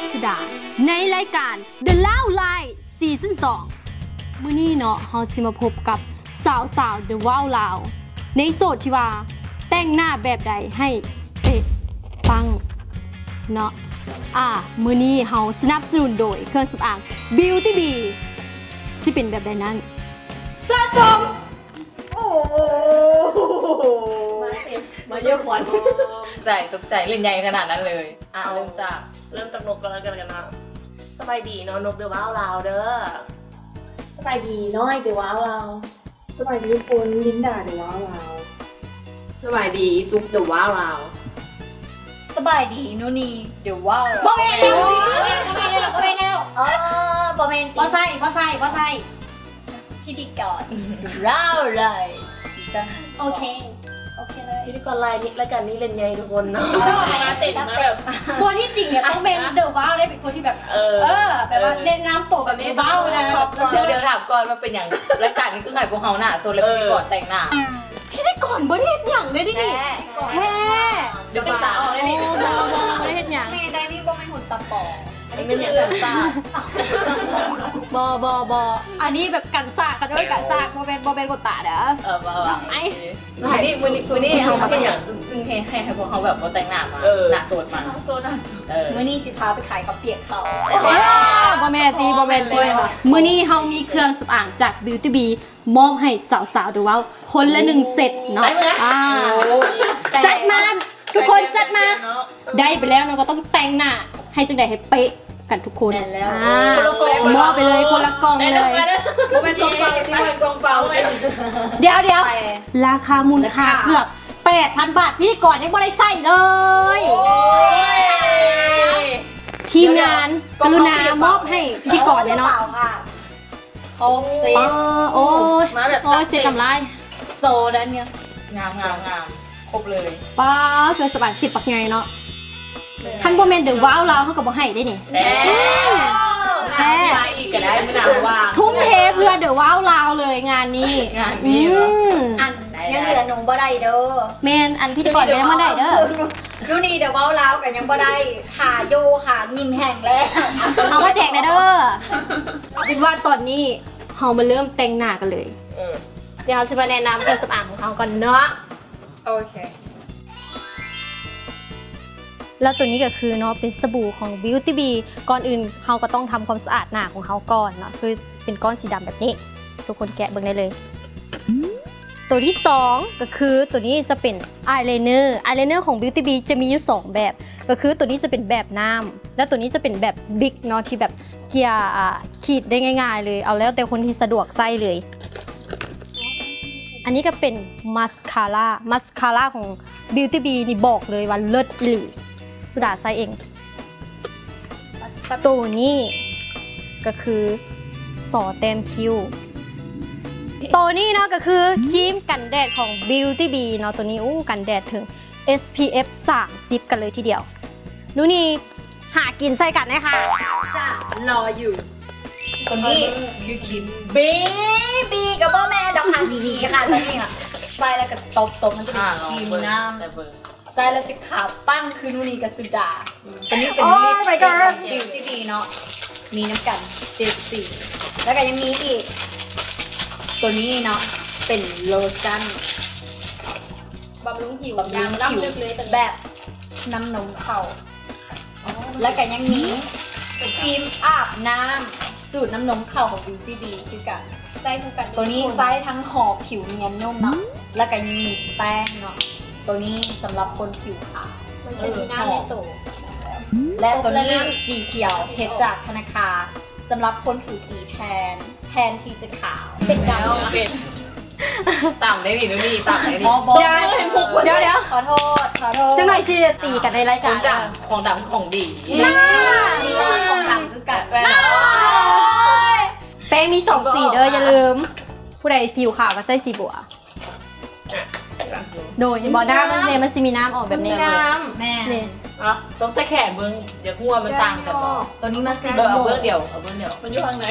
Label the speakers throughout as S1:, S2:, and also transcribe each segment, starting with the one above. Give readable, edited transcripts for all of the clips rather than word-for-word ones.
S1: สุดาในรายการ The Lao Line ซีซั่น 2มื้อนี้เนาะเฮาสิมาพบกับสาว The Wow Lao ในโจทย์ที่ว่าแต่งหน้าแบบใดให้เป๊ะปังเนาะมื้อนี้เฮาสนับสนุนโดยเครื่องสำอาง Beauty Bee สิเป็นแบบใดนั้นสะสม
S2: โอ้มาเยอะขวัญตกใจเล่นใหญ่ขนาดนั้นเลยเริ่มจากนกกันแล้วกันนะสบายดีเนาะนกเดือว้าวลาวเด้อ
S3: สบายดีน้อยเดือว้าวลาวสบายดีคนลินดาเดือว้าวลาว
S2: สบายดีตุ๊กเดือว้าวลาว
S4: สบายดีนูนี่เดือว้าว
S1: บ่แม่นแล้ว
S4: บ่แม่น
S1: บ่ใส่
S4: พิธีกรว้าวเลยซีซั่น
S1: โอเคเลย
S3: พิธีกรรายการนี้เล่นใหญ่ทุกคนนะมาติดมาแบบ
S1: คนที่จริงเนี่ยต้องเป็นเดอะว้าวได้เป็นคนที่แบบแบบว่าเล่นน้ำตกแบบนี้ว้าวนะ
S2: เดี๋ยวถามก่อนว่าเป็นอย่างรายการนี้คือไงพวกเขาหน้าโซนแล้วพิธีกรแต่งหน้า
S1: พิธีกรบ่ได้เฮ็ดหยังเลยดิแท้
S2: เดี๋ยวตาออกได้ดิ
S1: บ่ได้เฮ็ดหยัง
S4: แม่ได้นี่บ่แม่นหุ่นตาปอ
S3: อันนี้เป็นอย่างตา
S1: บอันนี้แบบกันซากเขาจะไม่กันซากโมเมนต์กดตาเด้อ
S2: ไอ้มือนี้เขาเป็นอย่างจึงให้พวกเขาแบบว่าแต่งหน้ามาหน้าโซดมา
S4: มื้อนี้สิพาไปขายข้าวเปียกเขา
S1: บ่แม่นเลยมื้อนี้เฮามีเครื่องสำอางจาก Beauty Bee มอบให้สาวๆดูว่าคนละ1เซตเนาะจัดมาทุกคนจัดมาได้ไปแล้วเนาะก็ต้องแต่งหน้าให้จังได๋ให้เป๊ะกันทุกคนมอบไปเลยคนละกล่องเลย
S2: เป็นกล่องเปล่าที่เป็นกล่องเปล่า
S1: เดี๋ยวราคามูลค่าเกือบ 8,000 บาทพี่ก่อนยังไม่ได้ใส่เลยทีมงานกรุณามอบให้พี่ก่อนเลยเนาะ
S4: เขาเซฟ
S1: โอ้ยเสียกำไร
S4: โซดันเนี่ย
S2: งามครบเลย
S1: ป้าเกิน10 ปักไงเนาะท่านบ่แม่นเดอะว้าวเราเขาก็บ่ให้ได้นี่
S2: แท้อีกก็ได้ไม่นานว่า
S1: ทุ่มเทเพื่อเดอะว้าวเราเลยงานนี้
S4: อันยังเหลือหนูบ่ได้เด้อ
S1: แม่นอันพิธีกรยังบ่ได้เด้อ
S4: ดูนี่เดอะว้าวเราก็ยังบ่ได้ขาโยขายิ้มแห้งแล้ว
S1: เอามาแจกได้เด้อคิดว่าตอนนี้เฮามาเริ่มแต่งหน้ากันเลยเดี๋ยวเราจะมาแนะนำเครื่องสำอางของเขาก่อนเนาะ
S3: โอเค
S1: แล้วตัวนี้ก็คือเนาะเป็นสบู่ของ Beauty Bee ก่อนอื่นเขาก็ต้องทำความสะอาดหน้าของเขาก่อนเนาะคือเป็นก้อนสีดำแบบนี้ทุกคนแกะเบิ่งได้เลยตัวที่2ก็คือตัวนี้จะเป็นอายไลเนอร์ของ Beauty Bee จะมีอยู่2แบบก็คือตัวนี้จะเป็นแบบน้ำแล้วตัวนี้จะเป็นแบบบิ๊กเนาะที่แบบเกียร์ขีดได้ง่ายๆเลยเอาแล้วแต่คนที่สะดวกใส่เลยอันนี้ก็เป็นมัสคาร่าของ Beauty Bee นี่บอกเลยว่าเลิศหลีสุดาใส่เองตัวนี้ก็คือสอแต้มคิ้วตัวนี้เนาะก็คือครีมกันแดดของ Beauty Bee เนาะตัวนี้กันแดดถึง SPF 30 กันเลยทีเดียวนูนี่หากินใส่กันนะคะ
S4: จ้ารออยู่คนนี้คือครีม Baby กับพ่อแม่ดอกค่ะดีๆค่ะตัวนี้ค่ะใส่แล้วก็ตบมันจะเป็นครีมน้ำใส่แล้วจะขาวปั้งคือนูนี่กับสุดาตัวนี้เป็นลิปสติกของ Beauty Bee เนาะมีน้ำกัน7 สีแล้วก็ยังมีอีกตัวนี้เนาะเป็นโลชั่น
S1: บำรุงผิว
S4: แบบน้ำนมเขาแล้วก็ยังมีครีมอาบน้ำสูตรน้ำนมเข่าของ Beauty Bee คือกัน
S1: ไส้คู่กัน
S4: ตัวนี้ไซส์ทั้งหอมผิวเนียนนุ่มเนาะแล้วก็ยังมีแป้งเนาะตัวนี้สำหรับคนผิวขาว
S1: มันจะมีน้ำในตัว
S4: และตัวนี้สีเขียวเฮ็ดจากธนาคารสำหรับคนผิวสีแทนที่จะขาว
S1: เป็นดำ
S2: เป็นต่ำได้ดินู่นนี่ต่ำได้ดิ
S1: เดี๋ยวขอโทษจังหน่อยสิตีกันในรายการ
S2: ของดำของดี
S4: นี่ของดำคือกัน
S1: แป้งมี2 สีเด้ออย่าลืมผู้ใดผิวขาวก็ใส่สีบัวโดยบอด้ามันจะมีน้ำออกแบบนี้
S4: แม่
S2: ต้องใส่แขนเบิ้งเดี๋ยวหัวมันต่างกัน
S4: ตัวนี้มันสี
S2: เอาเบิ้งเดียว
S3: มันอยู่ข้างไหน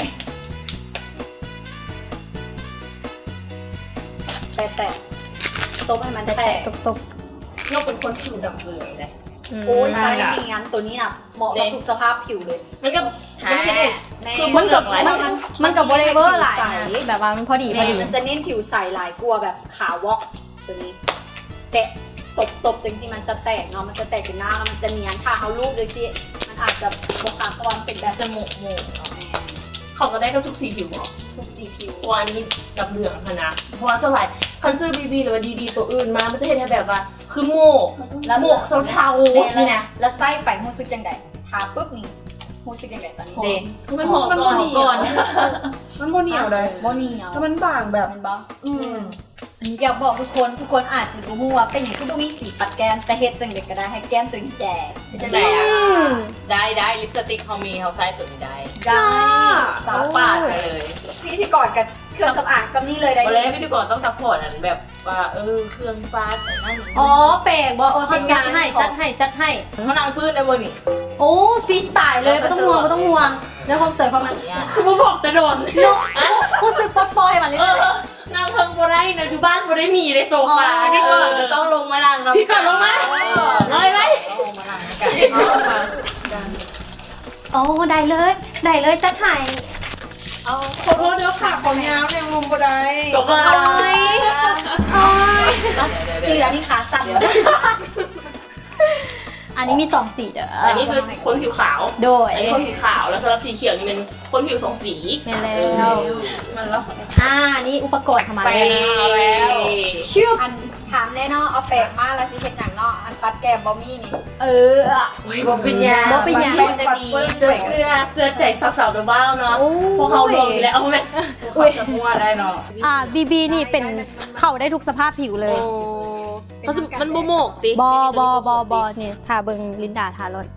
S4: แตะตบให้มันแตะ
S1: ตบ
S3: นกเป็นคนผิวดำเลยนะ
S4: โอ้ยไซส์นี้งั้นตัวนี้น่ะเหมาะกับทุกสภาพผิวเลย
S2: มันก็มันแค่คือ
S1: มันกับ
S2: หลาย
S1: มันกับบริเวอร์หลายแบบว่ามันพอดีพอดี
S4: มันจะเน้นผิวใสหลายกลัวแบบขาววอกตัวนี้แตะตบจริงๆมันจะแตกเนาะมันจะแตกเป็นหน้าแล้วมันจะเนียนถ้าเอารูปเลยสิมันอาจจะบกขาก้อนเป็นแบบ
S2: จมูกเขาก็ได้กับทุกสีผิวหรอ
S4: ทุกสีผิว
S2: ว่าอันนี้กับเหลืองค่ะนะเพราะว่าสลายคอนเซอร์บีหรือว่าดีตัวอื่นมามันจะเห็นแบบว่าคือโมกเทาๆสินะ
S4: แล้วไส้ไปรู้สึกยังไงทาปุ๊บนี่รู้สึกยังไงตอนนี้เดน
S2: มันหอมก่อน
S3: มันโมเหนียวเลย
S4: โมนี่เอา
S3: แล้วมันบางแบบ
S4: มันบ้าอยากบอกทุกคนอาจจะรู้ว่าเป็นอย่างที่ต้องมีสีปัดแก้มแต่เฮ็ดจังเด็กก็ได้ให้แก้มตัวแดง
S2: จะได้ได้ลิปสติกเขามีเขาใช้ตัวนี้ได้
S4: สาว
S2: ปาดไปเลย
S4: พี่ที่ก่อนกับเครื่องสำอางซัมนี่เลยได้
S2: วันแรกพี่ดูก่อนต้องซัพพอร์ตอันแบบว่าเครื่องฟาดนั่น
S1: อ๋อแปลงบ่จัดให้
S2: เขานางพื้นได้บนนี่
S1: โอ้ฟรีสไตล์เลยไม่ต้องห่วงแล้วความสวยความมัน
S2: คือมาบอกแต่โดน
S1: รู้สึกปลอยมาเลย
S2: นางเพิ่งบ่ได้นะอยู่บ้านบ่ได้มีในโซฟา
S4: พี่ก่อนจะต้องลงมานั่ง
S2: พี่ก่อนลงมาเลยไหม
S4: ลงมานั่งกัน
S1: โอ้ได้เลยจัดให้
S3: ขอโทษเดี๋ยวขาของยาวยังมุมบ่ได้
S2: จบเลย
S4: ที่เหลือนี่ขาสั่น
S1: อันนี้มี2สีเด้อ
S2: อันนี้คือคนผิวขาว
S1: โดย
S2: อันนี้คนผิวขาวแล้วสำหรับสีเขียวนี่เป็นคนผิว2สี
S1: แม่แล้ว
S2: มันแล้ว
S1: นี่อุปกรณ์ทำมา
S2: ไป
S1: แล้ว
S4: ชื่ออันถามแน่นอนเอาแปลกมากแล้วสิเห็นอย่างเนาะอันปัดแก้มบอมี่นี่
S2: บ่เป็นยาจะมีเสื้อใจสาวๆตัวบ้าเนาะพวกเขาลงแล้วแม่เขาจะมั่วได้เนาะ
S1: BB นี่เป็นเข้าได้ทุกสภาพผิวเลย
S2: มันบ่โมกสิ
S1: บเนี่ยทาเบิงลินดาทารถ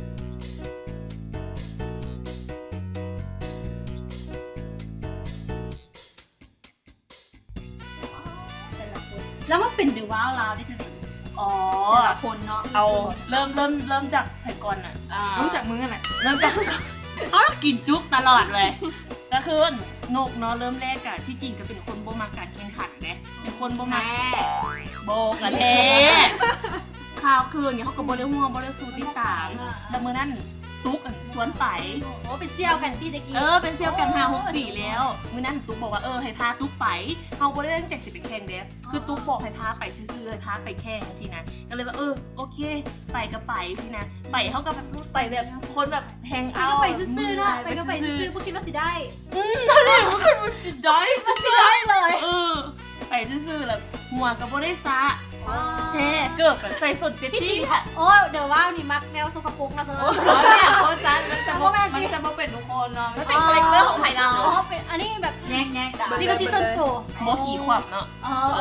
S1: แล้วมันเป็นเดอะว้าวลาวได้จังไง
S2: อ๋อ
S1: แต่ละคนเนาะ
S2: เอาเริ่มจากไผ่ก่อนอ่ะ
S3: ต้องจากมืออะไร
S2: เริ่มจากเขากินจุ๊กตลอดเลยก็คือนกเนาะเริ่มแรกอะที่จริงก็เป็นคนบ่มาการแข่งขันไงเป็นคนบ่มาโบกันแท้ข้าวคืนเนี่ยเขาก็บ่ได้ห่วงบ่ได้สู้ติดตามแล้วมื้อนั้นตุ๊กสวนไป
S1: โอ้เป็นเซี่ยวกันที่ตะกี้
S2: เป็นเซี่ยวกัน5-6 ปีแล้วมื้อนั้นตุ๊กบอกว่าให้พาตุ๊กไปเฮาบ่ได้ตั้งใจสิไปแข่งเด้คือตุ๊กบอกให้พาไปซื่อๆให้พาไปแข่งสินะก็เลยว่าโอเคไปก็ไปสินะไปเฮาก็แบบไปแบบคนแบบแฮงเอาท์
S1: ไปซื่อๆเนาะไปก็ไปซื่อๆพวกคิดว่าสิได้
S2: มันสิได้เลยไปซื่อๆแบบหัวกับโบได้ซะแท้เกิดแบบใส่สดเต็มที่ค่ะ
S1: โอ้เดี๋ยวว่านี่มักแนวสกปรกนะสำหรับ
S2: โอ้ซันมันจะมาเป็นทุกคนเนาะมันเป็น
S1: คา
S2: คา
S1: แร
S2: แร
S1: ค
S2: ค
S1: เต
S2: เต
S1: อ
S2: อ
S1: ร์
S2: ร์
S1: ข
S2: ข
S1: อ
S2: อง ง
S1: ไผ่
S2: ไผ่
S1: เรา
S2: เรา
S1: เป็นอันนี้แบบ
S4: แงกด่า
S1: นี่มันซีซั่นตัว
S2: โมขี่ขวับเนาะ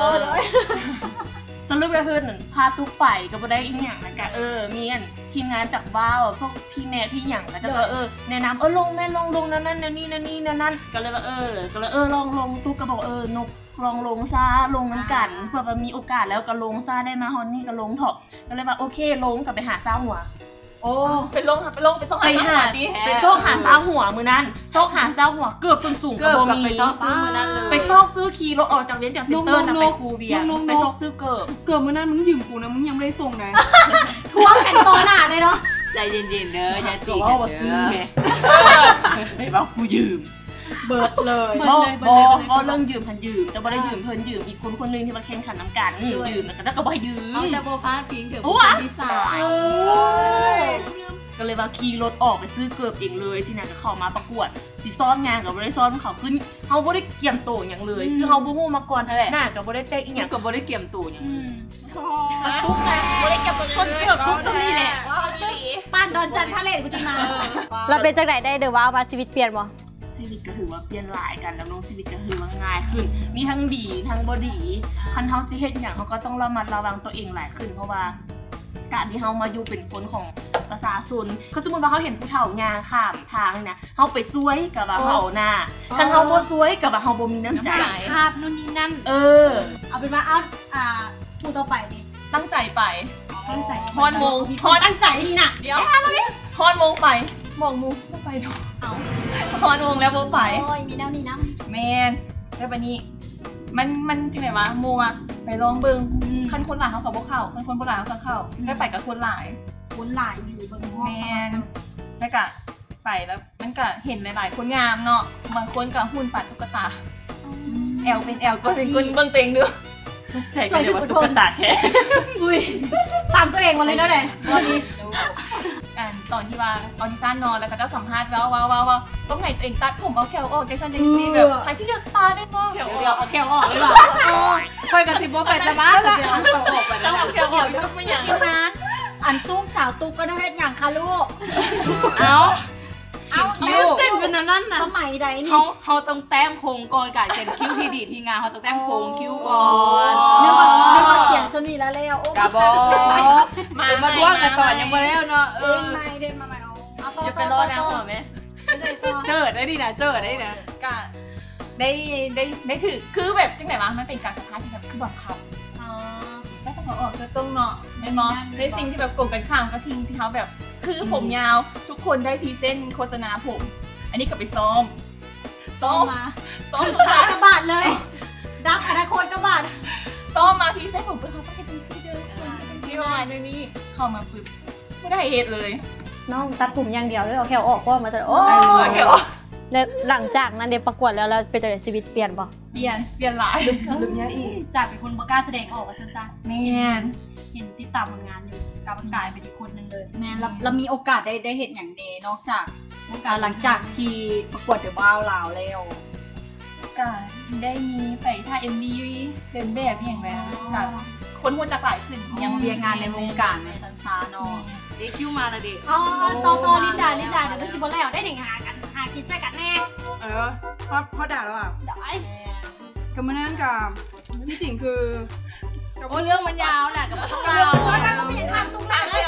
S2: สรุปก็คือพาตุ๊กไปก็บ่ได้อีกอย่างนะกันมีอันทีมงานจากว้าวพวกพี่แม่พี่หยังแล้วก็แนะนำลงแม่ลงนั่นนั่นก็เลยว่าก็เลยลองตุ๊กก็บอกนกลองลงซาลงน้ำกันเพื่อว่ามีโอกาสแล้วก็ลงซาได้มาฮอนนี่ก็ลงเถอะก็เลยว่าโอเคลงกับไปหาซาหัวไปซ่องหาซาหัวมือนั้นซอกหาซาหัวเกือบจนสูงกับโบมีไปซอกซื้อคีรถออกจากเรียนจากเซ็นเตอร์ไปคูเวียไปซอกซื้อเกือบ
S3: มื้อนั้นมึงยืมกูนะมึงยังไม่ได้ส่งนะ
S1: ทวงกันตอนหน้าเลยเนาะ
S5: ใจเย็นๆเด้ออย่าตี
S2: ก็
S5: กัน
S2: ว่าซื้อ
S5: เด้อ
S2: ไงไม่ว่ากูยืม
S1: เบิดเลย
S2: ก็เรื่องยืมพันยืมแต่บ่ได้ยืมเพิ่นยืมอีกคนนึงที่มาแข่งขันน้ำกันยืมแล้วก็บ่ให้ยืม
S5: เอาแต่โบพาดพิงเดี๋ยวเป็นที่สาย
S2: ก็เลยว่าขี่รถออกไปซื้อเกือบเองเลยสินะก็เข้ามาประกวดสิซ้อมงานกับบ่ได้ซ้อมเขาขึ้นเฮาบ่ได้เกี่ยมโตอย่างเลยคือเฮาบ่ฮู้มาก่อนหน้าก็บ่ได้แต่งอีห
S5: ยั
S2: ยัง ง
S5: กับโบได้เกี่ยมตูอย่างนี้
S2: ตุ๊กนะบ่ได้เกี่ยมคนเกือบตุ๊กซะนี่แหละ
S1: ป้านดอนจันทร์พาเลทกูจะมาเราเป็นจากไหนได้เดี๋ยวว่าชีวิตเปลี่ยนบ่
S2: ชีวิตก็ถือว่าเปลี่ยนหลายกันแล้วน้องชีวิตก็คือว่าง่ายขึ้นมีทั้งดีทั้งบ่ดีคันเฮาสิเฮ็ดหยังเฮาก็ต้องระมัดระวังตัวเองหลายขึ้นเพราะว่าการที่เฮามาอยู่เป็นคนของประชาชนเขาสมมติว่าเขาเห็นผู้เฒ่ายางข้ามทางนี่นะเฮาไปซวยกับว่าเฮาหน้าคันเฮาบ่ซวยกับว่าเฮาบ่มีน้ำใจ
S1: ภาพนู่นนี่นั่นเอาเป็นว่าพูดต่อไปดิ
S2: ตั้งใจไป
S1: ตั้งใจ
S2: ฮอนโมง
S1: มีคนตั้งใจนี่น่ะ
S2: เดี๋ยวฮอนโมงไปมองมูบ่ไปดอก
S1: เอา
S2: ฮอนโมงแล้วบ่ไป
S1: โอ้ยมีแนวนี้นะ
S2: แม่นแล้วบัดนี้มันจังได๋วะโมงอะไปลองเบิ่งคันคนหลายเฮาก็บ่เข้าคันคนบ่หลายเฮาก็เข้าได้ไปกับคนหลาย
S4: คนหลายอยู่บนห้อง
S2: แมนแล้วก็ไปแล้วมันก็เห็นหลายๆคนงามเนาะบางคนก็หุ่นปาดตุ๊กตาแอลเป็นแอลก็เป็นคนเบิ่งเต็งด้วยใจกันเลยว่าตุ๊กตาแค่
S4: อุ้ยตามตัวเองมาเลยแล้วเนี่ยตอนนี้
S2: ตอนที่ว่าออดิชั่นนอนแล้วก็เจ้าสัมภาษณ์ว่าต้องไหนตัวเองตัดผมเอาแคลออกแกซันเจนซี่แบบใครที่จะตาได้บ้าง
S5: เดี๋ยวเอาแค่ออกเลยหรอค่อยกระติบว่าไปจะบ้าเดี๋ยวเอาออกไป
S2: ต้
S5: แล้
S2: อง
S5: ว
S2: เอาแคลออกก็ไม่อย่าง
S4: ทีมงานอันซุ่มสาวตุ๊กก็ได้เฮ็ดอย่างค่ะลูก
S5: เอา
S4: คิ้วเส้นเป็นนั่นนะสมัยใดนี่
S5: เขาต้องแต้มโครงก่อนการเขียนคิ้วที่ดีที่งานเขาต้องแต้มโครงคิ้วก่อน
S4: เรื่องว่าเขียนโซนี่แล้วโอ้
S5: กะบอกมาด้วงกันต่อยังมาแล้วเนาะ
S4: เดินมาใหม่เอา
S2: อย่าไปรอนะหัวแม่
S5: เจอได้ดินะเจอได้นะ
S2: ก็ได้ถือคือแบบจังไหนวะมันเป็นการสัมภาษณ์ที่แบบคือบังคับก็ต้องเอาออกก็ต้องเนาะไม่มอในสิ่งที่แบบโกงกันข้ามก็ทิ้งที่เขาแบบคือผมยาวทุกคนได้พรีเซนต์โฆษณาผมอันนี้ก็ไปซ้อม
S4: มา
S2: ซ้อม
S4: กระบาดเลยดักอนาคตกระบาด
S2: ซ้อมมาพรีเซนต์ผมเพื่อเขาต้องเป็นซีเดอร์เป็นซีประมาณนี้เข้ามาปึ๊บไม่ได้เหตุเลย
S1: น้องตัดผมอย่างเดียวเลยเอาแค่ออกก็มาแต่โอ้
S2: แค่ออก
S1: แล้วหลังจากนั้นเดี๋ยวประกวดแล้วเป็นตัวชีวิตเปลี่ยนป่ะ
S2: เปลี่ยนหลายลืมยังอีก
S4: จากเป็นคนบ่กล้าแสดงออกว่าสั้น
S2: แม่น
S4: ๆเห็นติดตามผลงานอยู่กลับกลายเป็นอีกคนนึงเลยแม่แล้วมีโอกาสได้เห็นอย่างเดนอกจากหลังจากที่ประกวดเดอะบ้าวลาวแล้ว
S2: ก็ได้มีไปถ่าย MV เป็นแบบอย่างไรกับคนหัวจักหลายขึ้น
S4: ยังเรียนงานในวงการในซันซาเนาะ
S5: เด็กคิ้วมาละเด็ก
S4: ต่อลินดาเดี๋ยวเป็นซิบอลแล้วได้หนึ่งหากินใช่กันแน่
S6: พอด่าแล้วอ่ะ
S4: ได้
S6: กับมันนั่นกับที่จริงคือ
S5: โอ้เรื่องมันยาวแหละกับพวกเรา
S4: เพราะนั้นก็ไม่เห็นทำตุ้งตาเลย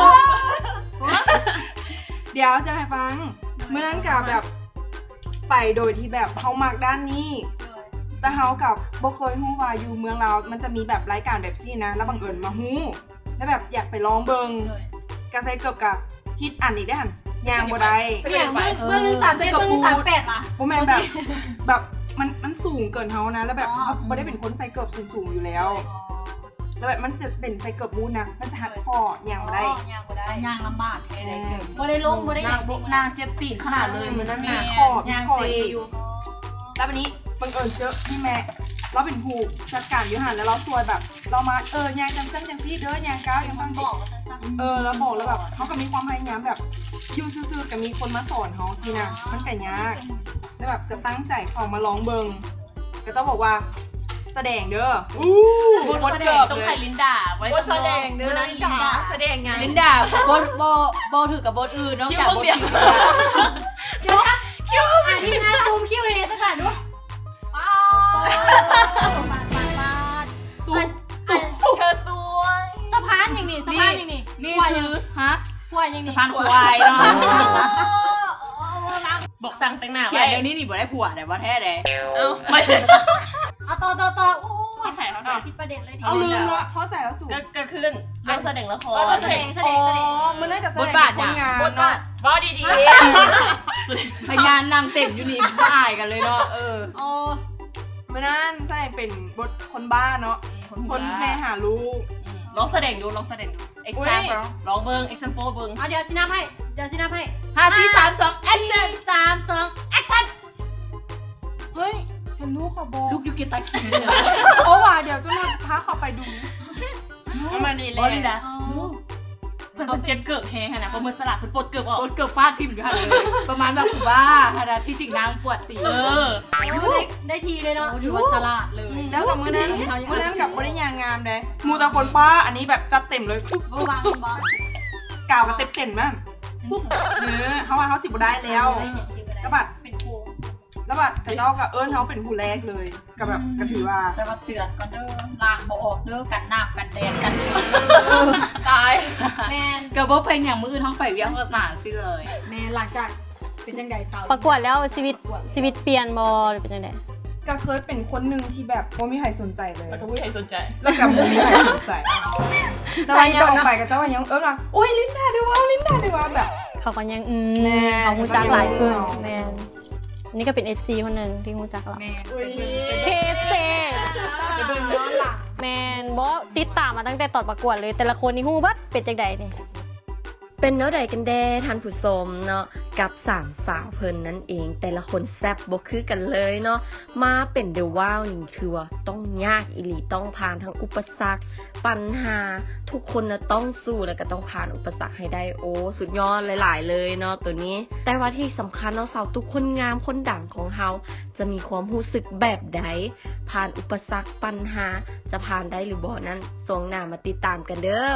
S6: เดี๋ยวจะให้ฟังเมื่อนั้นกับแบบไปโดยที่แบบเขามักด้านนี้ แต่เขากับบ่เคยฮู้ว่าอยู่เมืองเรามันจะมีแบบรายการแบบนี้นะแล้วบังเอิญมาฮู้แล้วแบบอยากไปลองเบิงกระใส่เกือบกับฮิตอันอีกได้หันยางบ่ได้
S4: เนี่ยเมื่อ137เมื่อ138อ่ะ
S6: บ่แม่นแบบมันสูงเกินเขานะแล้วแบบเขาบ่ได้เป็นคนใส่เกือบสูงอยู่แล้วแล้วแบบมันจะเป็นใส่เกือบมูนนะมันจะหัดคอยางได้
S4: ย่างลำบากแค่ไหนเกิดบ่ได้ลงบ่ได้
S2: นางเจ็บตีนขนาดเลยมันนั่น
S6: มี
S2: แม่
S6: ขอบ
S2: ยาง
S6: คอ
S2: เซ
S6: อยู่ แล้ววันนี้บังเอิญเจอพี่แม่เราเป็นผูกจัดการอยู่หันแล้วเราสวยแบบ เรามายางจังจังซี่เด้อยางก้าวยังฟัง
S4: บอก
S6: แล้วบอกแล้วแบบเขาก็มีความพยายามแบบอยู่ซื่อๆกับมีคนมาสอนเขาสินะมันก็ยากแล้วแบบจะตั้งใจเขามาร้องเบิงก็ต้องบอกว่าแสดงเด้อบ
S2: ทแสดงต้องใส่ลินดาไว้แสดงเด้อลินดาแสดงไง
S5: ลินดาโบถือกับบทอื่นนอกจากบทคิ้ว
S4: เดี๋ยวนะคิวที่งานซูมคิวเนี่ยสักหน่อยดู
S2: เธอสวย
S4: สะพานอย่างนี้สะพานอย่างนี้
S5: นี่คือฮะ
S4: ควายอย่างนี้
S5: สะพานควายเนาะ
S2: บอกสั่งแต่งหน้า
S5: เขียนเดี๋ยวนี้นี่บ่ได้ผัวแต่ว่าแท้เลย
S2: ไม่
S4: เอาต่อโอ้คิดประเด็นเลยดิ
S6: เอาลืมละเพราะใส่แล้วสูง
S2: ก็ขึ้นเรื่องแสดงละคร
S4: แสดง
S6: มันน่าจะแสดง
S5: บทบาท
S6: คนงาน
S2: บทบาทบอดี
S5: พยานนางเต็มอยู่นี่ก็อายกันเลยเนาะ
S4: โอ้
S6: มันนั่นแสดงเป็นบทคนบ้าเนาะคนแม่หาลูก
S2: ลองแสดงดูexample ลองเบิ้ง example เบิ้ง
S4: เอาเดี๋ยวซีน้ำให้
S5: 5 4 3 2 action
S4: 3 2 action
S6: เฮ้ยเห็นลูกขอบอก
S5: ลูกยูกิตาคิมเลย
S6: โอ้ว่ะเดี๋ยวจะมาพาเขาไปดู
S2: มาดีเลยนะเพิ่นเจ็บเกือบแฮงนะเพราะมือสลัดเพิ่นปวดเกือบออก
S5: รถเกือบฟาดทิ่มอยู่ค่ะเลยประมาณแบบบ้าขนาดที่จริงนางปวดตี
S4: ได้ทีเลยเนาะถือว่าสลัดเลย
S6: แล้วกับมือนั้นกับบริยางงามเลยมูตาคนป้าอันนี้แบบจัดเต็มเลย
S4: วางบอล
S6: กาวกับเต็มมั้งเขาว่าเขา10ได้แล้วแล้วบัด
S4: เป็นโค้ง
S6: แล้วบัดกระเจ้ากับเขาเป็นผู้แรกเลยกับแบบกระถือว่า
S4: แต่ว่าเตือนก็เด้อล้างบ่ออกเด้อกันน้ำกันแดดกัน
S2: ตาย
S4: แมน
S5: กับว่าเป็นอย่างมืออื่นท้องไฟเวียงก็หนาสิเลย
S4: แมนหลังจากเป็นจังไดสาว
S1: ประกวดแล้วชีวิตเปลี่ยนบ่หรือเป็นยังไง
S6: ก็เคยเป็นคนหนึ่งที่แบบไม่มีใครสนใจเลย
S2: แล้วก็ผู้ใหญ่สนใจ
S6: แล้วกับไม่มีใครสนใจแต่ว่ายังออกไปกับเจ้าว่ายังล่ะโอ้ยลิ้นด่าด้วยว่าแบบ
S1: เขาก็ยัง
S6: แม่
S1: เขาฮู้จักหลายขึ้นแม่อันนี้ก็เป็น FC คนหนึ่งที่ฮู้จักเรา
S4: แมน
S1: KFC
S4: จะเบิ่งย้อนหลัง
S1: แมนบ่ติดตามมาตั้งแต่ตอนประกวดเลยแต่ละคนนี่ฮู้บัดเป็นจังไดนี่
S7: เป็นเนื้อใดกันแด่ท่านผู้ชมเนาะกับสามสาวเพิ่นนั่นเองแต่ละคนแซ่บบ่คือกันเลยเนาะมาเป็นเดอะว้าวนี่คือว่าต้องยากอีหลีต้องผ่านทั้งอุปสรรคปัญหาทุกคนนะต้องสู้แล้วก็ต้องผ่านอุปสรรคให้ได้โอ้สุดยอดหลายๆเลยเนาะตัวนี้แต่ว่าที่สำคัญเนาะสาวทุกคนงามคนดังของเฮาจะมีความรู้สึกแบบใดผ่านอุปสรรคปัญหาจะผ่านได้หรือบ่นั้นส่งหน้ามาติดตามกันเด้อ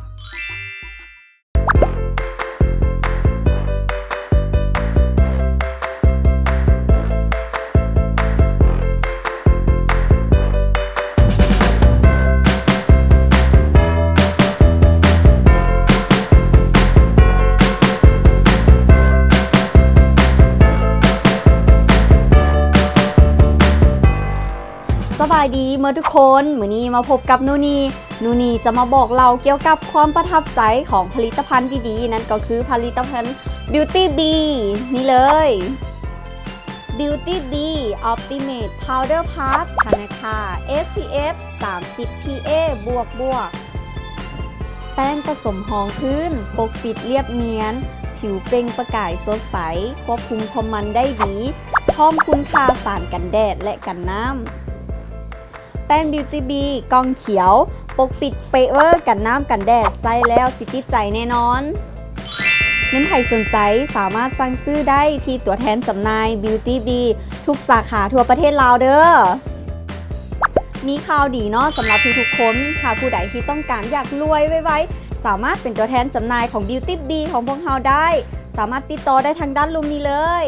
S8: สบายดีเมื่อทุกคนมื้อนี้มาพบกับนูนีจะมาบอกเราเกี่ยวกับความประทับใจของผลิตภัณฑ์ดีๆนั่นก็คือผลิตภัณฑ์ Beauty Bee นี่เลย Beauty Bee Optimate Powder Puff ค่ะนะคะ SPF 30 PA บวกแป้งผสมหอมพื้นปกปิดเรียบเนียนผิวเปล่งประกายสดใสควบคุมความมันได้ดีพร้อมคุณค่าสารกันแดดและกันน้ำแป้ง Beauty Bee กล่องเขียวปกปิดเปเวอร์กันน้ำกันแดดใส่แล้วสิติดใจแน่นอนเน้นใครสนใจสามารถสั่งซื้อได้ที่ตัวแทนจำหน่าย Beauty Bee ทุกสาขาทั่วประเทศลาวเด้อมีข่าวดีเนาะสำหรับทุกๆคนหากผู้ใดที่ต้องการอยากรวยไว้สามารถเป็นตัวแทนจำหน่ายของ Beauty Bee ของพวกเราได้สามารถติดต่อได้ทางด้านลุมนี้เลย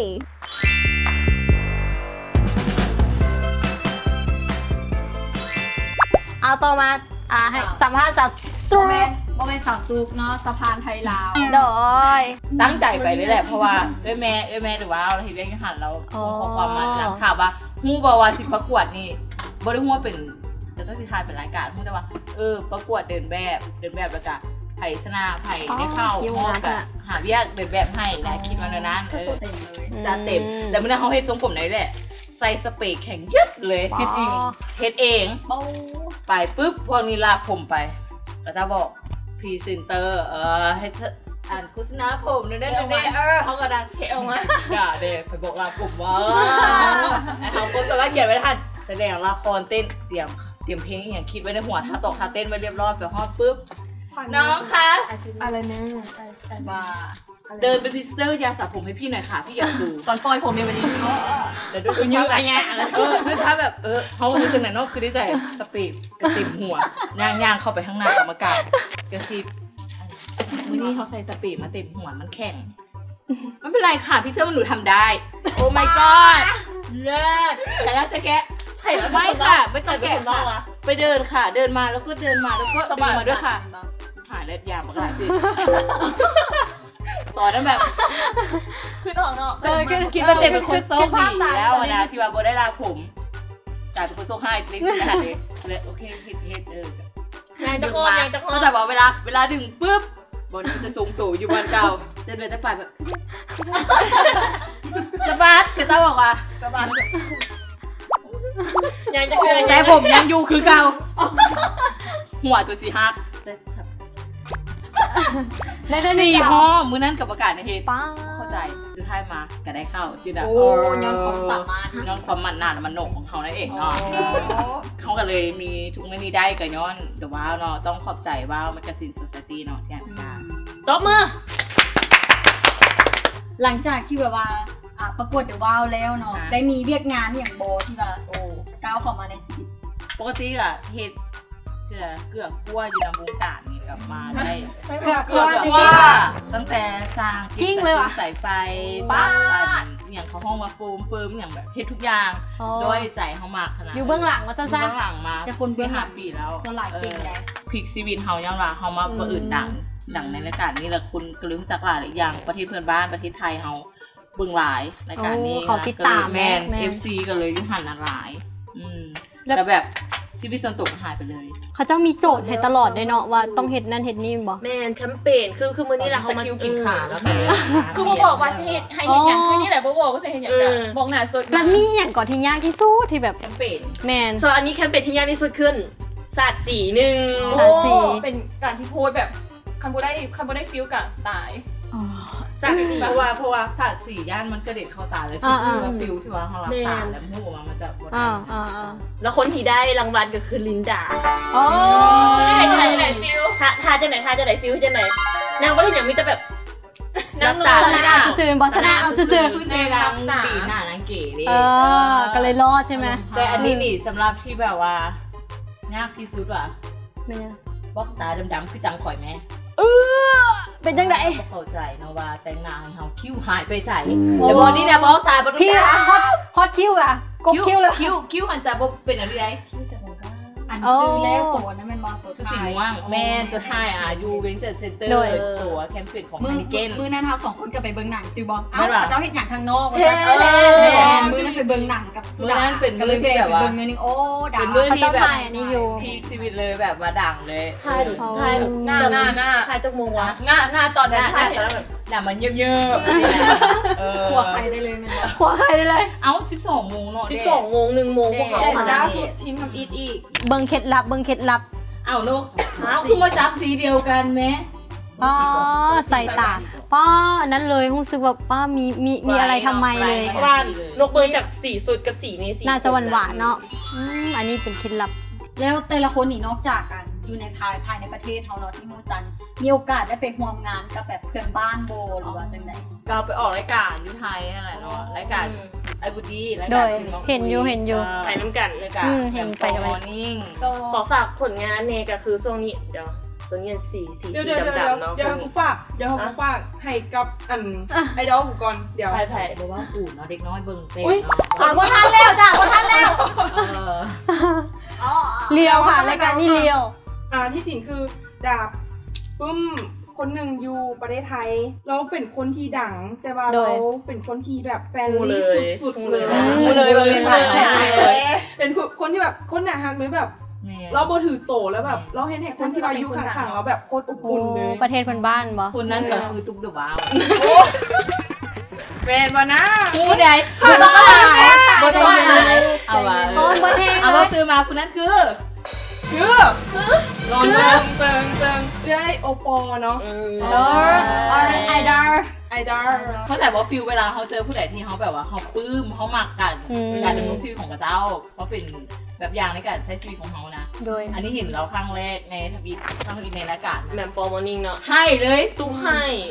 S1: เอาต่อมาให้สัมภาษณ์สาวตุ๊ก
S4: โมเมนต์สาวตุกเนาะสะพานไทยลาว
S1: โดย
S2: ตั้งใจไปเลยแหละเพราะว่าเอ้ยแม่หรือว่าเราเห็นเรื่องหันเราขอความมันนะถามว่าฮู้บ่ว่าสิประกวดนี่บ่ได้ฮู้ว่าเป็นจะต้องสิทายเป็นรายการฮู้แต่ว่าประกวดเดินแบบแล้วก็ไผชนะไผได้เข้าห้องกับหาเรียกเดินแบบให้นะคิดมาในนั้น
S4: เต็มเลย
S2: จะเต็มแต่เมื่อนั้นเขาเฮ็ดทรงผมไหนแหละใส่สเปรย์แข็งยึดเลยเฮ็ดเองไปปุ๊บพวกนี้ลากผมไปแล้วจะบอกพรีเซนเตอร์ให้อ่านโฆษณาผมนั่นเขาก็ดังเทออกมาด่าเด็กไปบอกลาผมว่าเขาโฆษณาเขียนไว้ทันแสดงละครเต้นเตรียมเพลงอย่างคิดไว้ในหัวท่าตกท่าเต้นไว้เรียบร้อยไปฮอดปุ๊บน้องคะ
S6: อะไรนะ
S2: มาเดินเป็นพรีเซนเตอร์ยาสระผมให้พี่หน่อยค่ะพี่อยากดู
S5: ตอนปล่อยผมเนี่ยวันนี้
S2: เดี๋ยวดูยืดอะไรเงี้ยด้วยท่าแบบเขารู้สึกไหนนอกคือได้ใจสปีดกระติ่มหัวย่างเข้าไปข้างหน้ากรรมการกระซิบวันนี้เขาใส่สปีดมาเต็มหัวมันแข็งไม่เป็นไรค่ะพี่เสื้อมันหนูทำได้โอ้ my god เลิศแต่แล้วจะแกะไม่ค่ะไม่ต้องแกะค่ะไปเดินค่ะเดินมาแล้วก็ดึงมาด้วยค่ะหายเล็ดยามากหลายสิตอนนั้นแบบ
S6: คือน้องเนาะ
S2: คิดว่าเต็มเป็นคนโซ่ดีแล้วนะที่ว่าโบได้ลาผมจ่ายเป็นคนโซ่ให้ลิซ่าเลยโอเคเฮ็ดดึงมาก็แต่ว่าเวลาดึงปุ๊บบนจะสูงตู่อยู่บนเก่าจะเดินจะไปแบบสะบัดก็จะบอกว่า
S6: สะบัด
S2: ยังจะใจผมยังอยู่คือเก่าหัวตัวสีฮักได้สี่ห้อมือนั้นกับประกาศในเฮดเข้าใจจะท้ายมาก็ได้เข้าชื่อดา
S4: ย้อนความสามารถ
S2: ย้อนความมันหนามันโหนกของเขานั่นเองเนาะเขาก็เลยมีทุกเมนูได้กับย้อนเดี๋ยวว้าวเนาะต้องขอบใจว้าวแมกกาซีนโซซายตี้เนาะที่อ่านมา
S5: ตบมือ
S4: หลังจากที่แบบว่าประกวดเดอะว้าวแล้วเนาะได้มีเรียกงานอย่างโบที่แบบก้าวเข้ามาในชีวิต
S2: ปกติอะเฮดจะเกือบกลัวอยู่ในวงการนี่กลับมาได้
S4: เกือบกลัว
S2: ตั้งแต่สร้าง
S4: กิ้งเลยว่ะ
S2: สายไฟบ้านอย่างเขาห้องมาโฟมเฟิร์มอย่างแบบเฮ็ดทุกอย่างด้วยใจเขามากขนาด
S1: อยู่เบื้องหลังมาตั้งแต่
S2: เบื้องหลังมา4-5 ปีแล้ว
S4: ส่วนหลายเก่งแล้ว
S2: พลิกชีวิตเฮายังว่าเฮามาเปิดดังในรายการนี้แหละคุณกระลึงจากหลายอย่างประเทศเพื่อนบ้านประเทศไทยเฮาเบื้องหลายรายการนี้
S1: เขาติดตาม
S2: แม่น FC ก็เลยยุหันหลายแล้วแบบชีวิตส่วนตัวหายไปเลย
S1: เขาเจ้ามีโจทย์ให้ตลอดเลยเนาะว่าต้องเฮ็ดนั่นเฮ็ดนี่บ่
S5: แม่นแคมเปญคือมื้อนี้แหละเขามา
S2: คิวกินขาแล้ว
S5: คือบ่บอกว่าสิเฮ็ดให้เฮ็ดหยังคือนี่แหละบ่บอกว่าสิเฮ็ดหยังบอกหน้าสด
S1: แล้วมีหยังก่อนที่ยากที่สุดที่แบบ
S2: แคมเปญ
S1: แม่น
S5: ส่วนอันนี้แคมเปญที่ยากที่สุดขึ้นศาสตร์สีนึง
S1: ศาสตร์สี
S5: เป็นการที่โพสแบบ
S2: คันบ่ได้ฟิลกับตาย
S1: อ๋อ
S2: สักสี
S5: เพราะว่าศาสตร์สีย่านมันกระเด็ดเข้าตาเลยที่ว่าฟิลที่ว่าเขารับตาแล้วมูกออกมามันจะบด
S2: แล้วคนที่ได้รางวัลก็คือลินดา
S1: อ๋อ
S2: จะไหนฟิลท่าจะไหนฟิลจะไหนนางบ่ได้อย่างมีแต่แบบนางตา
S1: สนะซื่อบอสนะเอาซื่อ
S5: ขึ้นในรังปีหน้านางเก๋ดิ
S1: ก็เลยรอดใช่ไหม
S5: แต่อันนี้นี่สำหรับที่แบบว่ายากที่สุดว่ะ
S1: เป็นยัง
S5: บล็อกตาดำๆคือจังข่อยแม่
S1: เป็นยังไง
S5: เข้าใจนะว่าแต่งหน้าให้เฮาคิ้วหายไปใส่แต่บอดี้เนี่ยบล็อกตาบน
S1: พี่ฮอตคิ้วอ่ะกบคิ้วเลย
S5: คิ้วมันจะบ่เป็นอะไรได้
S4: อันซื้อแล้วตัวนั้นมันมอตัว
S5: คือสีม่วงแม่จะให้อยู่เวนเจอร์เซ็นเตอร์ตัวแคมเปญของฮันนิเกน
S4: มือนั้นเรา2คนก็ไปเบิ่งหนังจือบอเอ้า
S5: ไม่หรอ
S4: เจ้าเห็นอย่างทางนอก
S5: แม่
S4: มือนั้นไปเบิ่งหนังกับสุ
S5: มือ
S4: ดา
S5: นั้นเป็นมือที่แบบว่า
S4: เบิ่งเนื้อนี่โอ้ดา
S5: เป็นมือที่แบบ
S1: อันนี้อยู่
S5: พีคชีวิตเลยแบบว่าดังเลย
S2: ถ่ายหน้าถ่ายตกมงวะหน้าตอน
S5: ห
S2: นั้น
S5: น้า
S2: ถ่าย
S5: ตอนนั้นแบบหน้ามันเยิบๆ
S4: หัวใครได้เลยมันบอก
S1: หัวใครได้เลย
S5: เอ้า12 โมงเนาะ
S2: 12 โมง 1 โมงพวกเขา
S6: แต่ล่าสุดทีมทำอีก
S1: เบิ่งเคล็ดลับ
S5: เอ้าลูกคือมาจับสีเดียวกันไหม
S1: ป้าใส่ตาป้าอันนั้นเลยรู้สึกว่าป้ามีอะไรทำไมเลย
S2: บ้านนกเบยจากสีสุดกับสีนี้สี
S1: น่าจะหวานๆเนาะอันนี้เป็นเคล็ดลับ
S4: แล้วแต่ละคนนี่นอกจากกันอยู่ในภายในประเทศเฮาเนาะที่มูจันมีโอกาสได้ไปร่วมงานกับแบบเพื่อนบ้านโบหรือว่าจังได๋
S5: เราไปออกรายการอยู่ไทยอะไรเนาะรายการไอ้บุดีราย
S1: โด
S5: การ
S1: ยเห็นอยู่
S2: ใส่น้ำกัน
S5: รายการ
S1: เห็นไปด้วย
S5: มอร์นิ่ง
S2: ขอฝากผลงานเนก็คือช่วงนี้เดี๋ยวตัวนี้สี
S6: เดี๋ยว
S2: ดำๆเนาะ
S6: เดี๋ยวกูฝากให้กับไอดอลกูก่อนเดี๋ยว
S2: ถ่าย
S5: บอกว่าอู่เนาะเด็กน้อยเบิ่งเต้น
S6: อุ๊ย
S5: เนาะ
S1: ว่าทันแล้วจ้ะว่าทันแล้ว
S5: เออ
S1: เลียวค่ะรายการนี้เลียว
S6: ที่จริงคือดาบปุ้มคนหนึ่งอยู่ประเทศไทยเราเป็นคนที่ดัง แต่ว่า
S1: โดย
S6: เราเป็นคนที่แบบแฟนลี่สุดๆเลย
S5: มูเลยมาเป็นไทยเลย
S6: เป็นคนที่แบบคนหนาฮักเลยแบบเราบ่ถือโตแล้วแบบเราเห็นคนที่มาอยู่ข้างๆเราแบบโคตรอบอุ่นเลย
S1: ประเทศคนบ้านบ่
S5: คนนั้นก็คือตุ๊กเดอะบ้าว
S6: แฟนวะนะ
S5: ผู้ใดผู้ต้องหาบ่ต้องหาเอาว่า
S1: โอ้บ่แทง
S5: เอาว่าซื้อมาคนนั้นคือ
S6: รอนเติงเรื่อยโอปอเนาะ
S1: ไอดาร์
S6: ไอดอล
S5: เขาแต่ว่าฟิลเวลาเขาเจอผู้ใดที่เขาแบบว่าเขาปลื้มเขามักกันการดำรงชีวิตของกระเจ้าเขาเป็นแบบอย่างในการใช้ชีวิตของเขานะ
S1: โดย
S5: อันนี้เห็นเราครั้งแรกในทวิตในรายการ
S2: แมมฟอร์มอร์นิ่งเนาะ
S5: ให้เลย
S2: ตุ๊กให้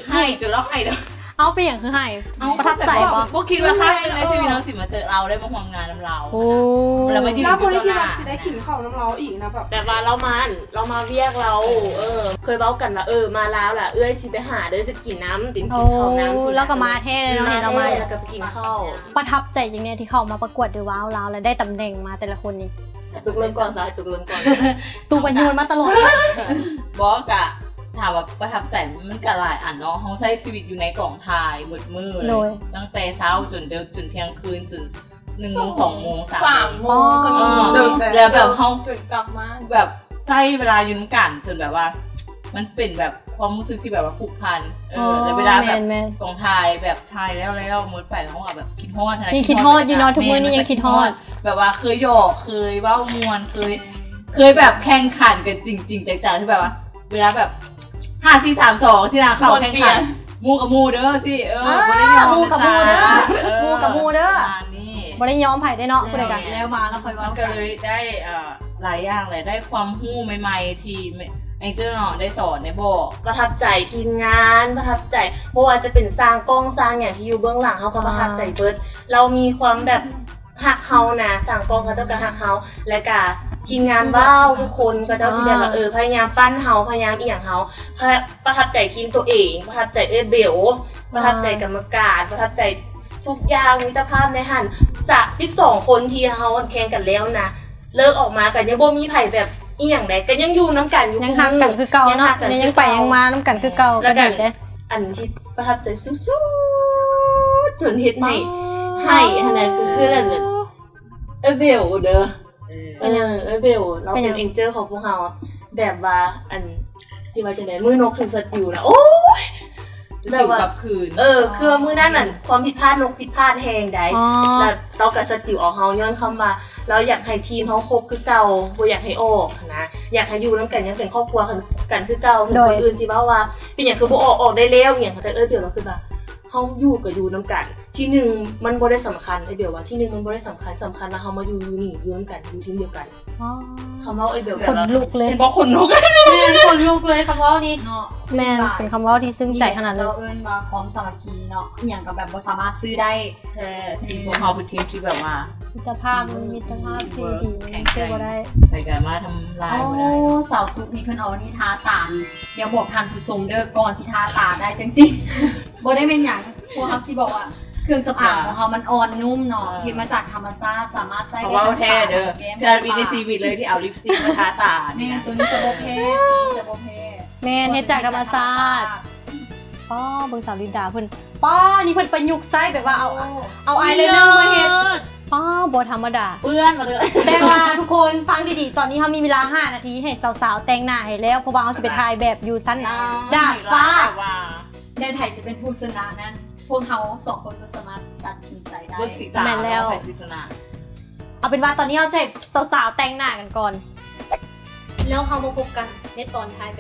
S5: จนเราให้เลย
S1: เอาไปอย่างคือให้ประทับใจบ่
S5: พวกคิดว่าครั้งนึงในชีวิตเราสิมาเจอเราได้มาห่วงงานเรา
S1: โอ้
S5: เรามายืน
S6: แล้ว
S5: อ
S6: พอยู่ ที่
S5: ตรงห
S6: เรา
S5: น้า
S6: จะได้กินข้าวน้ำเราอีกนะแบบ
S2: แต่ว่าเรามาเรียกเราเคยเบ้ากันว่ามาแล้วล่ะเอ้ยสิไปหาเด้อสิกินน้ำกิน
S1: โอ้
S2: ข้าวน้ำ
S1: แล้วก็มาเท่เลยเนาะเห็นเรามา
S2: แล้วก็ไปกินข้าว
S1: ประทับใจอย่างเนี้ยที่เขามาประกวดเดอะว้าวลาวแล้วได้ตำแหน่งมาแต่ละคนนี่
S2: ตุกเริ่มก่อนสายตุกเริ่มก่อน
S1: ตูปัญญูนมาตลอด
S5: บอกอะถามว่าประทับใจมันก็หลายอันเนาะเขาใช้ชีวิตอยู่ในกล่องถ่ายมืดมืดเลยตั้งแต่เช้าจนเที่ยงคืนจน1 โมง 2 โมง 3 โมง
S2: 3 โมงก็มี
S5: แล้วแบบเขา
S6: จนกลับมา
S5: แบบใช้เวลาอยู่น้ำกันจนแบบว่า มันเป็นแบบความรู้สึกที่แบบว่าผูกพันแล้วเวลาแบบกองถ่ายแบบถ่ายแล้วมืดไปเขาแบบคิดฮอด
S1: ยังคิดฮอดอยู่เนาะทุกมื้อนี้ยังคิดฮอด
S5: แบบว่าเคยหยอกเคยเว้ามวนเคยแบบแข่งขันกันจริงๆจังๆที่แบบว่าเวลาแบบ5 4 3 2ที่นาเข้าแข่งขันมูกับมูเด้อสิบ่ได้ยอม
S1: มูกับมูเด้อมูกับมูเด้อ
S5: นี่
S1: บ่ได้ยอมไผได้เนาะพูดกัน
S4: แล้วมาแล้วค่อยว่า
S5: ก็เลยได้หลายอย่างเลยได้ความรู้ใหม่ๆที่ไอ้เจ้าเนาะได้สอนได้บอก
S2: ประทับใจทีมงานประทับใจเพราะว่าจะเป็นสร้างกล้องสร้างอย่างที่อยู่เบื้องหลังเขาก็ประทับใจเบิร์ดเรามีความแบบหักเขานะสร้างกล้องเขาเจ้าก็หักเขาและก็ทีมงานว้าวทุกคนก็เจ้าที่แบบว่าพยายามปั้นเขาพยายามเอียงเขาประทับใจทีมตัวเองประทับใจเบลประทับใจกรรมการประทับใจทุกอย่างมิตรภาพในหันจาก12 คนที่เขาแข่งกันแล้วนะเลิกออกมากันยังบ่มีไผ่แบบอีหยังใดก็ยังอยู่น้ำกันอยู่
S1: ยังหักกันคือเก่าเนาะยังไปยังมาน้ำกันคือเก่าก็ดีเด้
S2: อันที่ประทับใจสุดๆจนเฮ็ดให้อันนั้นก็คือนั่นน่ะเบลเด้อเบลเราเป็นเอ็นเจอร์ของพวกเราแบบว่าอันสิว่าจังได๋มื้อนกถึงสติวนะโอ้ย
S5: แบบว่ากับคืน
S2: คือมื้อนั้นน่ะความผิดพลาดนกผิดพลาดแฮงใดแล้วเราก็สติวออกเฮาย้อนคำว่าเราอยากให้ทีมเขาครบคือเก่าบ่อยากให้ออกนะอยากให้อยู่น้ำกันยังเป็นครอบครัวกันคือเก่าถึงคนอื่นสิว่าเป็นอย่างคือบ่ออกได้แล้วอย่างแต่เดี๋ยวเราคือแบบเขาอยู่กับอยู่น้ำกันที่หนึ่งมันบ่ได้สำคัญเดี๋ยวว่าที่หนึ่งมันบ่ได้สำคัญนะเขามาอยู่นี่อยู่น้ำกันอยู่ทีมเดียวกันคำว่าเดี๋ยว
S1: คนลุกเลย
S2: เห็นบอกคนลุก
S5: แม่คนลุกเลยคำว่านี่เนาะ
S1: แม่เป็นคำว่าที่ซึ้งใจขนาดเลย
S4: เอิ้นว่าพร้อมสามัคคีเนาะอหย่างกับแบบบ่สามารถซื้อได้
S5: แท้ทีมพวกเขาเป็นทีมที่แบบว่า
S1: มิตรภาพที่ดี
S5: แข็ง
S1: เชื่
S5: แก
S1: อ
S5: ร่ง
S1: บ่ได้
S5: ใส่กันมาทำลาย
S4: โอ้
S5: ไม่ได้
S4: สาวซุกนี่เพิ่นเอานี่ทาตาเดี๋ยวบอกทันผู้ชมเด้อก่อนสิทาตาได้จังสิบ่ได้เป็นหยังพวกเขาสิบอกว่าเครื่องสำอางของเขามันอ่อนนุ่มเนาะคิดมาจากธรรมชาติสามารถใช้
S5: เพ
S4: ได้
S5: ราะว่าแท้เด้อเธอมีในซีวิตเลยที่เอาลิปสติกมาทาตา
S4: แม่
S5: เนี่ย
S4: ตัวนี้จะบ่แพ้จะบ่แพ้
S1: แม่เฮ็ดจากธรรมชาติป้อเบิ่งสาวลินดาเพิ่นป้อนี่เพิ่นประยุกต์ใช้แบบว่าเอาอายไลเนอร์มาเฮ็ดป้อบ่ธรรมดา
S4: เปื้อนมาเลย
S1: แปลว่าทุกคนฟังดีๆตอนนี้เฮามีเวลา5นาทีให้สาวๆแต่งหน้าให้แล้วเพราะว่าเฮาสิไปถ่ายแบบอยู่ชั้นดาดฟ้า
S4: แดนไทยจะเป็นผู้ชนะนั้นพวกเขาสองคนก็สามารถตัดสินใจได้
S5: เบิกสีตา
S1: แม่นแล้ว
S5: ใส่สีสนา
S1: เอาเป็นว่าตอนนี้เฮาเสร็จสาวๆแต่งหน้ากันก่อนแล้วเฮามาพบกันในตอนถ่ายแบบ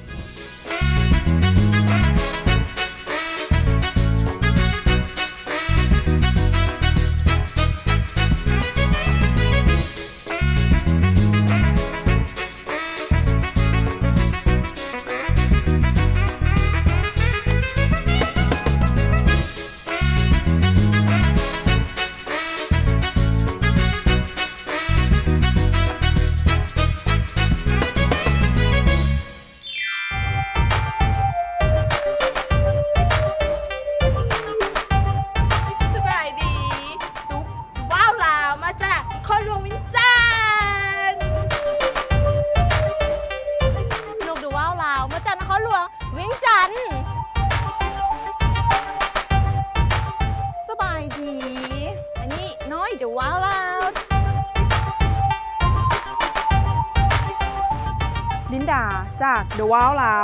S6: สบายดีตุ๊กว้าวลาวมาจากคอนหลวงวินจันทร์
S1: ลูกดูว้าวลาวมาจากนครหลวงเวียงจันทน์
S6: สบายดีอันนี้น้อยเดี๋ยวว้าวลาวลินดาจากเดอะว้าวลาว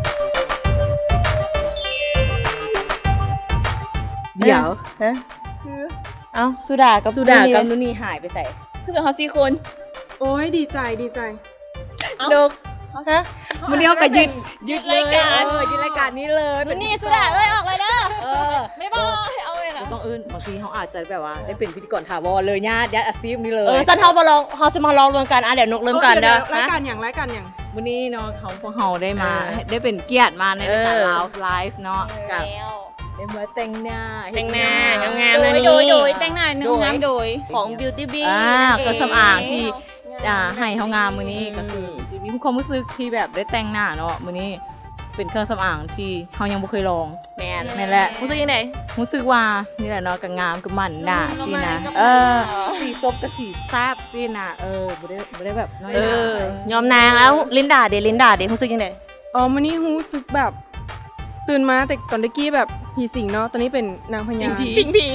S2: เดี๋ยวเอ้าสุดากับ
S5: นุ่นนี่หายไปใส่
S2: คือเป็นเขา4 คน
S6: โอ้ยดีใจ
S2: ดกฮะวันนี้เขาก็ยึดรายการ
S6: ยืนรายการนี้เลย
S1: นี่สุดาเอ้ยออกเลยเด้อ
S2: ไม่บอกเอาเลยนะ
S5: ต้องอื่นบางทีเขาอาจจะแบบว่าได้เป็นพิธีกรถาวรเลยญาติอาชีพนี่เลย
S2: สันเทามาลองเขาจะมาลองรวมกันเดี๋ยวนกเริ่มกันนะ
S6: รายการอย่าง
S5: วันนี้เนาะพวกเขาได้มาได้เป็นเกียรติมาในรายการไลฟ์เนาะกับได้มาแต่งหน้างาม
S2: เลยนี่
S1: โดยแต่งหน้าเนื้องามโดย
S2: ของ Beauty Bee
S5: เครื่องสำอางที่ให้เขางามมื้อนี้ก็คือมีความรู้สึกที่แบบได้แต่งหน้าเนาะมื้อนี้เป็นเครื่องสำอางที่เขายังไม่เคยลอง
S2: แมน
S5: นั่นแหละ
S2: รู้สึกยังไง
S5: รู้สึกว่านี่แหละเนาะกับงามกับมันหน้าสินะสีส้มกับสีแซ่บสินะบ่ได้แบบน้อยหน้าย
S2: อมนางแล้วลินดาเดรู้สึกยังไง
S6: อ๋อมันนี่รู้สึกแบบตื่นมาแต่ตอนตะกี้แบบผีสิงเนาะตอนนี้เป็นนางพญา
S2: สิ่งผี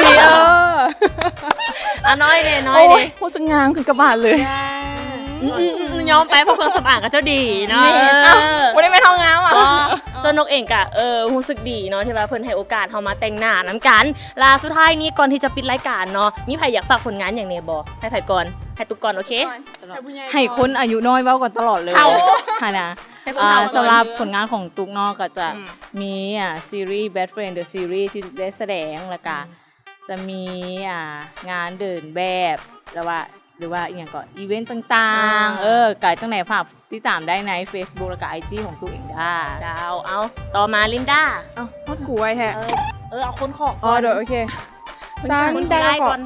S2: น้อยเด
S6: รู้สึกงามคือกระบาดเลย
S2: ยอมไปเพราะเครื่องสำอางก็เจ้าดีเนาะ
S6: ไม่ได้ไปท้องงามอ่ะ
S2: เจ้านกเองกะรู้สึกดีเนาะที่ว่าเพิ่นให้โอกาสเฮามาแต่งหน้าน้ำกันลาสุดท้ายนี้ก่อนที่จะปิดรายการเนาะมีใครอยากฝากผลงานอย่างเนี้ยบ่ให้ไผก่อนให้ตุ๊กก่อนโอเค
S5: ให้คนอายุน้อยเว้าก่อนตลอดเลยค่ะนะสำหรับผลงานของตุ๊กเนาะก็จะมีซีรีส์ Bad Friend The Series ที่ได้แสดงแล้วก็จะมีงานเดินแบบหรือว่าอีกอย่างก็อีเวนต์ต่างๆไก่ตั้งไหนฝากติดตามได้ใน Facebook แล้วก็ IG ของตัวเองได้
S2: เจ้าเอาต่อมาลินดา
S6: เอาพอดกูไว้แฮะ
S2: เอาคนของ
S6: อ๋อเดี๋ยวโอเคซานได้ก่อน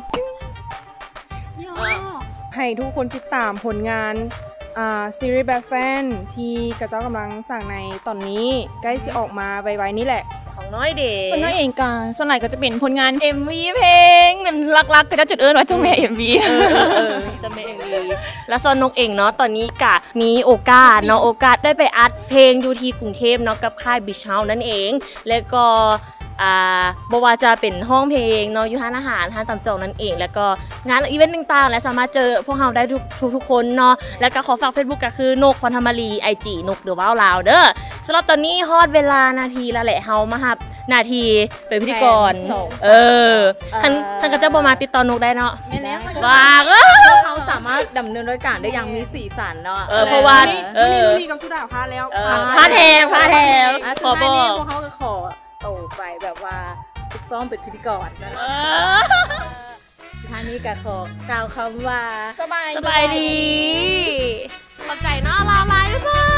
S6: ให้ทุกคนติดตามผลงานซีรีส์Bad Friendที่กระเจ้ากำลังสั่งในตอนนี้ใกล้สิออกมาไวๆนี่แหละ
S2: ของน้อยเดย์
S1: ส่วนน้อยเองก็ส่วนไหนก็จะเป็นผลงาน
S2: MV เพลงรักๆก็จะจุดว่าเจ้าแม่ MV เจ้าแม่ MV แล้วส่วนนกเองเนาะตอนนี้กะมีโอกาสได้ไปอัดเพลงอยู่ที่กรุงเทพเนาะกับค่าย Beach House นั่นเองแล้วก็บ่ว่าจะเป็นห้องเพลงเนาะอยู่ร้านอาหารร้านตามจองนั่นเองแล้วก็งานอีเวนต์ต่างๆและสามารถเจอพวกเราได้ทุกคนเนาะแล้วก็ขอฝาก Facebook ก็คือนกพรธรรมลี IG นกเดอะว้าวลาวเด้อสำหรับตอนนี้ฮอดเวลานาทีแล้วแหละเฮามารับนาทีเป็นพิธีกรท่านก็จะบ่มาติดต่อนกได้เนาะ
S1: ไม่แล้ว
S2: ว่าง
S5: สามารถดำเนินรายการได้อย่างมีสีสันเนาะ
S2: เพราะว่า
S6: นี่กับสุดาพาแล้ว
S2: ผ้าแถม
S5: ขอบอกพวกเขาก็ขอโตไปแบบว่าฝึกซ้อมเป็นพิธีกรนะสุดท้ายนี้ก็ขอกล่าวคำว่าสบายดี
S2: ขอบใจเนาะลาลายทุกคน